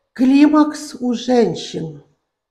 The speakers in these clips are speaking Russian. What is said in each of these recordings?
Климакс у женщин.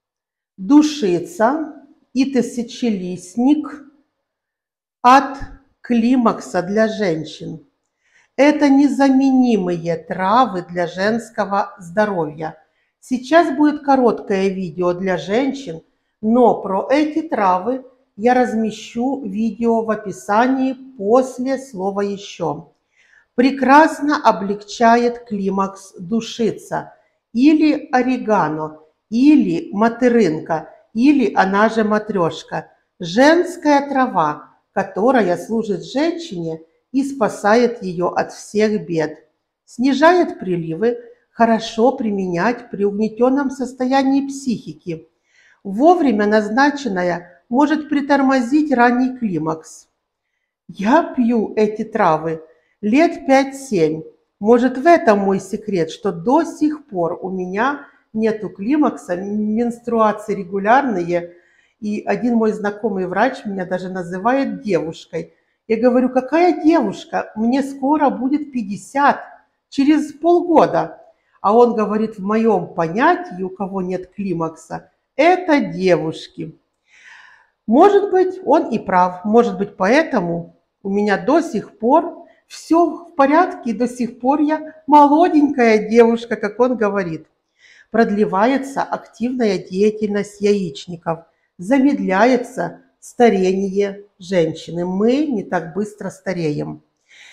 Душица и тысячелистник от климакса для женщин. Это незаменимые травы для женского здоровья. Сейчас будет короткое видео для женщин, но про эти травы я размещу видео в описании после слова «еще». Прекрасно облегчает климакс душица или орегано, или материнка, или она же матрешка. Женская трава, которая служит женщине и спасает ее от всех бед. Снижает приливы, хорошо применять при угнетенном состоянии психики. Вовремя назначенная может притормозить ранний климакс. Я пью эти травы лет 5-7. Может, в этом мой секрет, что до сих пор у меня нету климакса, менструации регулярные. И один мой знакомый врач меня даже называет девушкой. Я говорю, какая девушка? Мне скоро будет 50, через полгода. А он говорит, в моем понятии, у кого нет климакса, это девушки. Может быть, он и прав. Может быть, поэтому у меня до сих пор все в порядке, и до сих пор я молоденькая девушка, как он говорит. Продлевается активная деятельность яичников, замедляется старение женщины. Мы не так быстро стареем.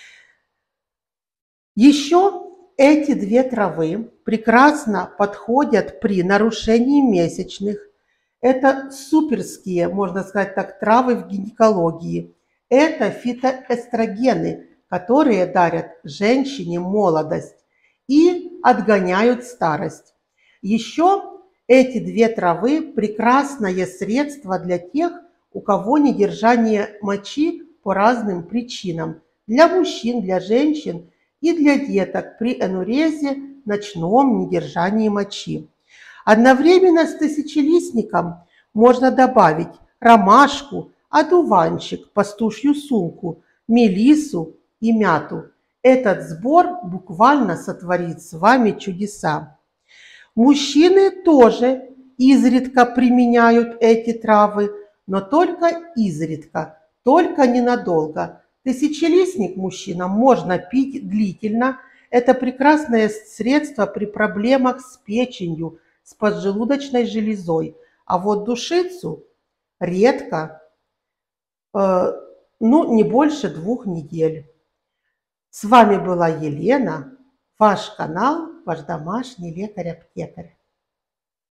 Еще эти две травы прекрасно подходят при нарушении месячных. Это суперские, можно сказать так, травы в гинекологии. Это фитоэстрогены, которые дарят женщине молодость и отгоняют старость. Еще эти две травы – прекрасное средство для тех, у кого недержание мочи по разным причинам. Для мужчин, для женщин и для деток при энурезе, ночном недержании мочи. Одновременно с тысячелистником можно добавить ромашку, одуванчик, пастушью сумку, мелиссу и мяту. Этот сбор буквально сотворит с вами чудеса. Мужчины тоже изредка применяют эти травы, но только изредка, только ненадолго. Тысячелистник мужчинам можно пить длительно. Это прекрасное средство при проблемах с печенью, с поджелудочной железой. А вот душицу редко, не больше 2 недель. С вами была Елена, ваш канал, ваш домашний лекарь-аптекарь.